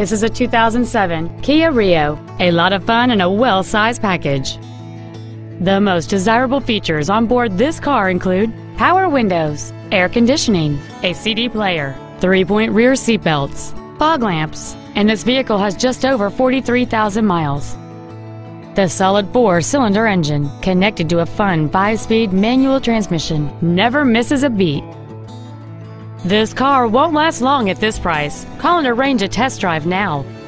This is a 2007 Kia Rio, a lot of fun and a well-sized package. The most desirable features on board this car include power windows, air conditioning, a CD player, 3-point rear seat belts, fog lamps, and this vehicle has just over 43,000 miles. The solid 4-cylinder engine, connected to a fun 5-speed manual transmission, never misses a beat. This car won't last long at this price. Call and arrange a test drive now.